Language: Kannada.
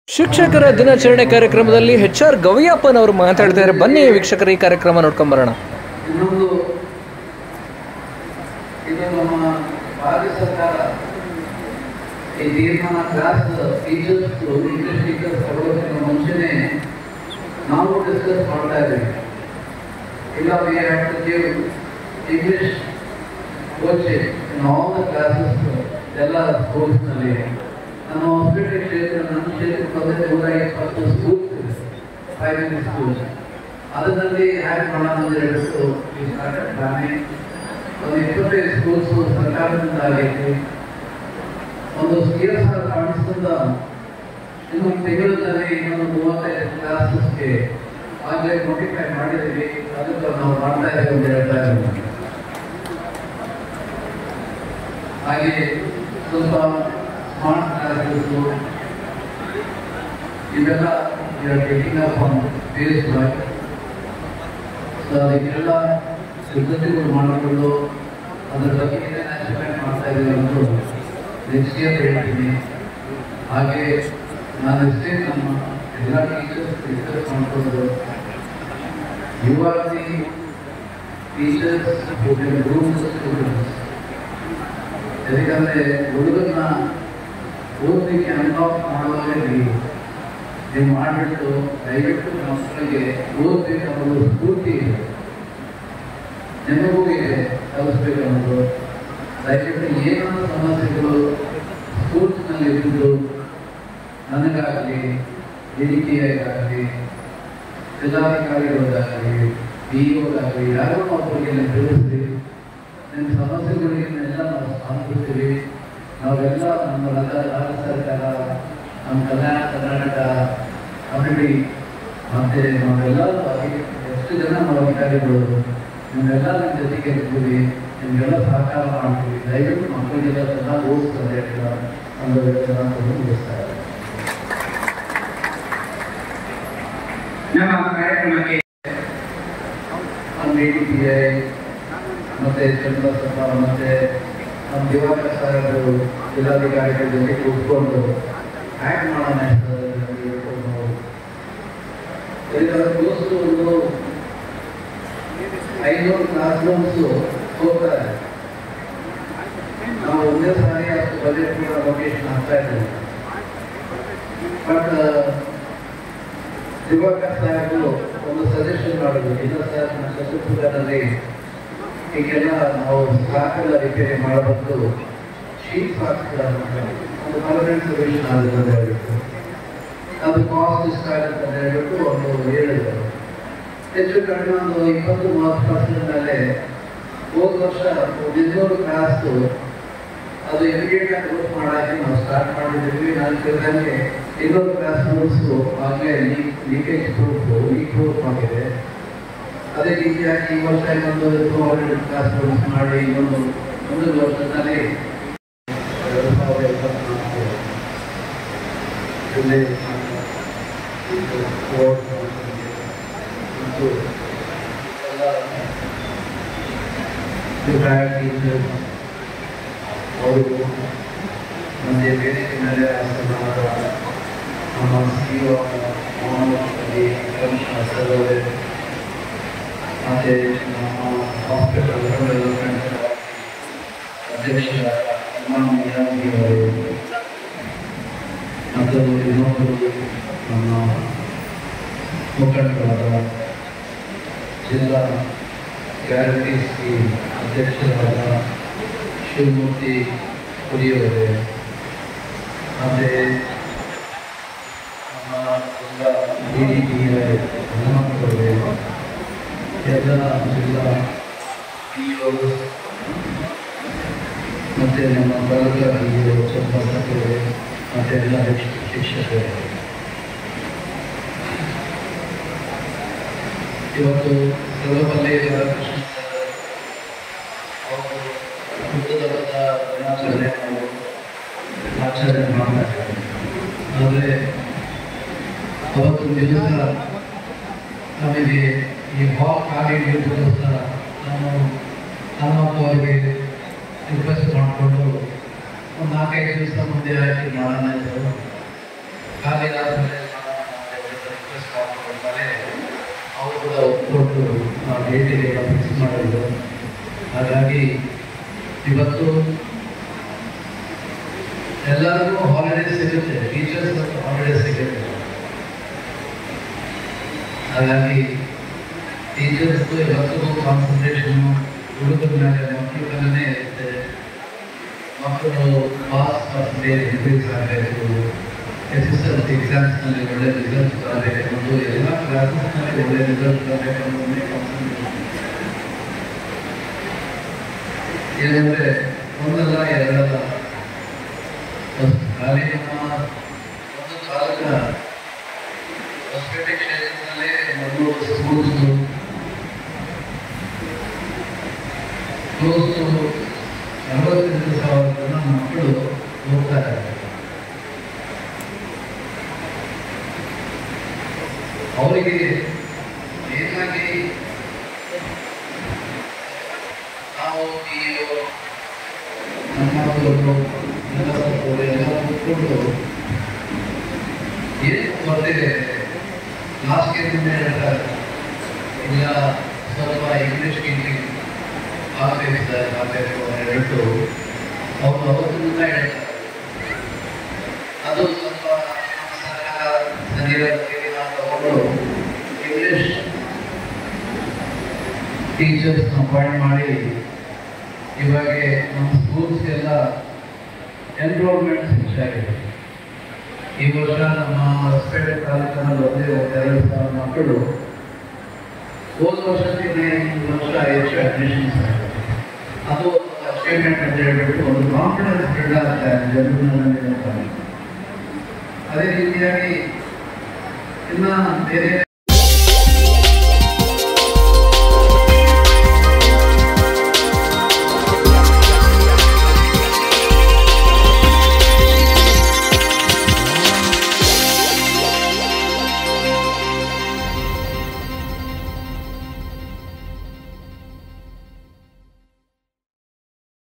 ಶಿಕ್ಷಕರ ದಿನಾಚರಣೆ ಕಾರ್ಯಕ್ರಮದಲ್ಲಿ HR ಗವಿಯಪ್ಪನವರು ಮಾತಾಡ್ತಾ ಇದ್ದಾರೆ. ಬನ್ನಿ ವೀಕ್ಷಕರು ಈ ಕಾರ್ಯಕ್ರಮ ನೋಡ್ಕೊಂಡ್ ಬರೋಣ. ಇನ್ನೊಂದು ಇದು ನಮ್ಮ ಭಾರತ ಸರ್ಕಾರ ಈ ತೀರ್ಮಾನ ಕ್ಲಾಸ್ ಟೀಚರ್ಸ್ ಇಂಗ್ಲಿಷ್ ಟೀಚರ್ಸ್ ತಗೊಳ್ಳೋದಕ್ಕಿಂತ ಮುಂಚೆನೆ ನಾವು ಡಿಸ್ಕಸ್ ಮಾಡ್ತಾ ಇದ್ದೀವಿ. ಇಲ್ಲ we have to give English coaching in all the classes ಎಲ್ಲ ಸ್ಕೂಲ್ಸ್ನಲ್ಲಿ. ನಮ್ಮ ಹಾಸ್ಪಿಟಲ್ ಕ್ಷೇತ್ರ ನಮ್ಮ ಕ್ಷೇತ್ರಕ್ಕೆ 120 ಸ್ಕೂಲ್ಸ್ ಇದೆ, ಪ್ರೈಮರಿ ಸ್ಕೂಲ್ಸ್. ಅದರಲ್ಲಿ ಹ್ಯಾಕ್ ಮಾಡೋಣ ಅಂತ ಹೇಳ್ಬಿಟ್ಟು ಈ ಸ್ಟಾರ್ಟಪ್ ಪ್ಲಾನಿಂಗ್ ಒಂದು 25 ಸ್ಕೂಲ್ಸು ಸರ್ಕಾರದಿಂದ ಆಗೈತಿ. ಒಂದು CSR ಫಂಡ್ಸಿಂದ ಇನ್ನೊಂದು ತಿಂಗಳಲ್ಲಿ ಇನ್ನೊಂದು 35 ಕ್ಲಾಸಸ್ಗೆ ಆಗಲೇ ನೋಟಿಫೈ ಮಾಡಿದ್ದೀವಿ. ಅದಕ್ಕೆ ನಾವು ಮಾಡ್ತಾ ಇದ್ದೀವಿ ಅಂತ ಹೇಳ್ತಾ ಇದ್ದೀವಿ. ಹಾಗೆ ಸ್ವಲ್ಪ ಸ್ಮಾರ್ಟ್ ಕ್ಲಾಸಸ್ಸು ಇವೆಲ್ಲ taking up on face work. So ಅದಕ್ಕೆಲ್ಲ ಸಿದ್ಧತೆಗಳು ಮಾಡಿಕೊಂಡು ಅದರ ಬಗ್ಗೆ ಏನೇನು ಅಚೀವ್ಮೆಂಟ್ ಮಾಡ್ತಾ ಇದ್ದೀವಿ ಅನ್ನೋದು ನೆಕ್ಸ್ಟ್ ಇಯರ್ ಹೇಳ್ತೀನಿ. ಹಾಗೆ ನಾನು ಇಷ್ಟೇ ನಮ್ಮ ಎಲ್ಲ ಟೀಚರ್ಸ್ ಡಿಸ್ಕಸ್ ಮಾಡಿಕೊಂಡು you are the teachers who can groom the students. ಯಾಕಂದರೆ ಹುಡುಗರನ್ನ ಓದಲಿಕ್ಕೆ ಅನ್ಲಾಕ್ ಮಾಡುವಾಗಲೇ ನೀವು ಮಾಡಿಬಿಟ್ಟು ದಯವಿಟ್ಟು ಮಕ್ಕಳಿಗೆ ಓದಬೇಕು ಅನ್ನೋದು ಸ್ಫೂರ್ತಿ ಇದೆ, ನಿಮಗೂ ಇದೆ ಕಲಿಸ್ಬೇಕು ಅನ್ನೋದು. ದಯವಿಟ್ಟು ಏನಾದರೂ ಸಮಸ್ಯೆಗಳು ಸ್ಕೂಲ್ಸ್ನಲ್ಲಿ ಇದ್ದು ನನಗಾಗಲಿ DDPIಗಾಗಲಿ ಜಿಲ್ಲಾಧಿಕಾರಿಗಳಿಗಾಗಲಿ DEOಗಾಗಲಿ ಯಾರೋ ಒಬ್ಬರಿಗೆ ತಿಳಿಸಿ ನಿಮ್ಮ ಸಮಸ್ಯೆಗಳಿಗೆಲ್ಲ ನಾವು ಸ್ಪಂದಿಸ್ತೀವಿ. ನಾವೆಲ್ಲ ನಮ್ಮ ರಾಜ್ಯ ಸರ್ಕಾರ, ನಮ್ಮ ಕಲ್ಯಾಣ ಕರ್ನಾಟಕ ಕಮಿಟಿ ಮತ್ತು ನಾವೆಲ್ಲ ಎಷ್ಟು ಜನ ನಾವು ಅಧಿಕಾರಿಗಳು ನಿಮ್ಮೆಲ್ಲ ನಿಮ್ಮ ಜೊತೆಗೆ ಇರ್ತೀವಿ, ನಿಮಗೆಲ್ಲ ಸಹಕಾರ ಮಾಡ್ತೀವಿ. ದಯವಿಟ್ಟು ಮಕ್ಕಳಿಗೆಲ್ಲ ಚೆನ್ನಾಗಿ ಓದಿಸ್ತಾರೆ ಒಂದು ಮುಗಿಸ್ತಾ ಇದ್ದಾರೆ. ನಮ್ಮ ಕಾರ್ಯಕ್ರಮಕ್ಕೆ ನಮ್ಮ DDPI ಮತ್ತು ಚಂದ್ರಸಪ್ಪ ಮತ್ತು ನಮ್ಮ ದಿವಾಕರ್ ಸಾಹೇಬರು ಜಿಲ್ಲಾಧಿಕಾರಿಗಳ ಜೊತೆ ಕೂತ್ಕೊಂಡು ಹ್ಯಾಕ್ ಮಾಡೋಣ ಹೇಳ್ಕೊಂಡು ಇದರ ಕ್ಲೋಸ್ಟು ಒಂದು 500 ಕ್ಲಾಸ್ ರೂಮ್ಸು ಹೋಗ್ತಾರೆ. ನಾವು ಒಂದೇ ಸಾರಿ ಅಷ್ಟು ಬಜೆಟ್ ಕೂಡ ಲೊಕೇಶನ್ ಆಗ್ತಾ ಇದ್ದೀವಿ. ಬಟ್ ದಿವಾಕರ್ ಸಾಹೇಬರು ಒಂದು ಸಜೆಷನ್ ಮಾಡಿದ್ರು, ಇಲ್ಲ ಸರ್ ನಮ್ಮ ಚಿತ್ರದುರ್ಗದಲ್ಲಿ ಈಗೆಲ್ಲ ನಾವು ಸ್ಟಾಕೆಲ್ಲ ರಿಪೇರಿ ಮಾಡಬಹುದು, ಶೀಟ್ಸ್ ಹಾಕ್ತಾರೆ ಒಂದು ಪರ್ಮನೆಂಟ್ ಸೊಲ್ಯೂಷನ್ ಆಗುತ್ತೆ ಅಂತ ಹೇಳ್ಬಿಟ್ಟು ಅದು ಕಾಸ್ಟ್ ಇಷ್ಟ ಆಗುತ್ತೆ ಅಂತ ಹೇಳ್ಬಿಟ್ಟು ಒಂದು ಹೇಳಿದರು. ಹೆಚ್ಚು ಕಡಿಮೆ ಒಂದು 20-30% ಮೇಲೆ ಹೋದ ವರ್ಷ 200 ಕ್ಲಾಸು ಅದು ಇಮಿಡಿಯೇಟಾಗಿ ಗ್ರೂಪ್ ಮಾಡೋಕ್ಕೆ ನಾವು ಸ್ಟಾರ್ಟ್ ಮಾಡಿದ್ದೀವಿ. ನಾನು ತಿಳಿದಂಗೆ 200 ಕ್ಲಾಸ್ ರೂಮ್ಸು ಆಗಲೇ ಲೀಕೇಜ್ ಪ್ರೂಫ್ ಆಗಿದೆ. ಅದೇ ರೀತಿಯಾಗಿ ಈ ವರ್ಷ ಇನ್ನೊಂದು 200 ಕ್ಲಾಸ್ ರೂಮ್ಸ್ ಮಾಡಿ ಇನ್ನೊಂದು ಮುಂದಿನ ವರ್ಷದಲ್ಲಿ 2024 ಜುಲೈ ಮತ್ತು ಎಲ್ಲ ರಿಟೈರ್ಡ್ ಟೀಚರ್ಸ್ ಅವರು ಮತ್ತು ವೇದಿಕೆ ಮೇಲೆ ನಮ್ಮ CEO ಮೊಹಮ್ಮದ್ ಕಮಿಷನರ್ ಸರ್ ಅವರೇ ಮತ್ತು ನಮ್ಮ ಹಾಸ್ಪಿಟಲ್ ಡೆವಲಪ್ಮೆಂಟ್ ಅಧ್ಯಕ್ಷರಾದ ಇಮಾಮ್ ನಿಯಾಜಿ ಅವರು ಮತ್ತು ಇನ್ನೊಬ್ಬರು ನಮ್ಮ ಮುಖಂಡರಾದ ಜಿಲ್ಲಾ ಗ್ಯಾರಂಟೀಸ್ ಅಧ್ಯಕ್ಷರಾದ ಶಿವಮೂರ್ತಿ ಪುರಿಯವರೇ ಮತ್ತು ನಮ್ಮ ಜಿಲ್ಲಾ DDPI ಹನುಮಂತವರೇ, ಎಲ್ಲ ಜಿಲ್ಲಾ PO ಮತ್ತು ನಮ್ಮ ತಾಲೂಕಾ PO ಚಂದ್ರಸಪ್ಪರೇ ಮತ್ತು ಎಲ್ಲ ಶಿಕ್ಷಕರೇ, ಇವತ್ತು ಸರ್ವಪಲ್ಲಿ ರಾಧಾಕೃಷ್ಣ ಅವರು ಹುಟ್ಟುಹಬ್ಬದ ದಿನಾಚರಣೆ ಆಚರಣೆ ಮಾಡ್ತಾರೆ. ಆದರೆ ಅವತ್ತು ದಿವಸ ನಮಗೆ ಈ ಹಾಲ್ ಖಾಲಿ ಇರೋದಕ್ಕೋಸ್ಕರ ನಾನು ಹನುಮಪ್ಪ ಅವರಿಗೆ ರಿಕ್ವೆಸ್ಟ್ ಮಾಡಿಕೊಂಡು ಒಂದು 4-5 ದಿವಸ ಮುಂದೆ ಹಾಕಿ ಮಾಡೋಣ ಇದ್ದರು. ಖಾಲಿ ಆದಮೇಲೆ ರಿಕ್ವೆಸ್ಟ್ ಮಾಡ್ತಾರೆ, ಅವರು ಕೂಡ ಒಪ್ಪಿಕೊಂಡು ಆ ಡೇಟಿಗೆ ಫಿಕ್ಸ್ ಮಾಡಿದ್ರು. ಹಾಗಾಗಿ ಇವತ್ತು ಎಲ್ಲರಿಗೂ ಹಾಲಿಡೇ ಸಿಗುತ್ತೆ, ಟೀಚರ್ಸ್ ಹಾಲಿಡೇ ಸಿಗುತ್ತೆ. ಹಾಗಾಗಿ ಟೀಚರ್ಸ್ಗೂ ಇವತ್ತಿಗೂ ಕಾನ್ಸಂಟ್ರೇಷನ್ನು ಹುಡುಗರ ಮೇಲೆ ಮಕ್ಕಳ ಮೇಲೇ ಇರುತ್ತೆ. ಮಕ್ಕಳು ಪಾಸ್ ಪರ್ಸೆಂಟೇಜ್ ಇನ್ಕ್ರೀಸ್ ಆಗಬೇಕು, SSLC ಎಕ್ಸಾಮ್ಸ್ನಲ್ಲಿ ಒಳ್ಳೆ ರಿಸಲ್ಟ್ ಬರಬೇಕು ಅನ್ನೋದು, ಎಲ್ಲ ಕ್ಲಾಸಸ್ನಲ್ಲಿ ಒಳ್ಳೆ ರಿಸಲ್ಟ್ ಬರಬೇಕು ಅನ್ನೋದನ್ನೇ ಕಾನ್ಸಂಟ್ರೇಷನ್. ಏನಂದರೆ ಒಂದಲ್ಲ ಎರಡಲ್ಲ, ಖಾಲಿ ನಮ್ಮ ಒಂದು ಕಾಲದ ಹೊಸಪೇಟೆ ಕ್ಷೇತ್ರದಲ್ಲೇ 300 ಸ್ಕೂಲ್ಸು, ಕ್ಲೋಸ್ ಟು 48,000 ಜನ ಮಕ್ಕಳು ಹೋಗ್ತಾ ಇದ್ದಾರೆ. ಅವರಿಗೆ ಏನಾಗಿ ನಾವು ಈ ನಮ್ಮವರು ಎಲ್ಲ ಕೂತ್ಕೊಂಡು ಏನು ಬರ್ತಿದೆ ಲಾಸ್ಟ್ ಇಯರ್ ಹೇಳ್ತಾರೆ, ಇಲ್ಲ ಸ್ವಲ್ಪ ಇಂಗ್ಲೀಷ್ ಟೀಚಿಂಗ್ ಆಗಬೇಕು ಹೇಳ್ಬಿಟ್ಟು ಅವರು ಅವತ್ತಿನಿಂದ ಹೇಳ್ತಾರೆ. ಅದು ಸ್ವಲ್ಪ ಸರ್ಕಾರ ಸರಿಯಾದ ತಗೊಂಡು ಇಂಗ್ಲೀಷ್ ಟೀಚರ್ಸ್ನ ಅಪಾಯಿಂಟ್ ಮಾಡಿ ಇವಾಗ ನಮ್ಮ ಸ್ಕೂಲ್ಸ್ಗೆಲ್ಲ ಎನ್ರೋಲ್ಮೆಂಟ್ ಹೆಚ್ಚಾಗಿದೆ. ಈ ವರ್ಷ ನಮ್ಮ ಹೊಸಪೇಟೆ ತಾಲೂಕಿನಲ್ಲಿ 2,000 ಮಕ್ಕಳು, ಹೋದ ವರ್ಷಕ್ಕಿಂತ ಈ ವರ್ಷ ಹೆಚ್ಚು ಅಡ್ಮಿಷನ್ಸ್ ಆಗಿದೆ. ಅದು ಅಚೀವ್ಮೆಂಟ್ ಅಂತ ಹೇಳ್ಬಿಟ್ಟು ಒಂದು ಕಾನ್ಫಿಡೆನ್ಸ್ ಬಿಲ್ಡ್ ಆಗ್ತಾ ಇದೆ ಜನರಲ್ಲಿ. ಅದೇ ರೀತಿಯಾಗಿ ಇನ್ನು ಬೇರೆ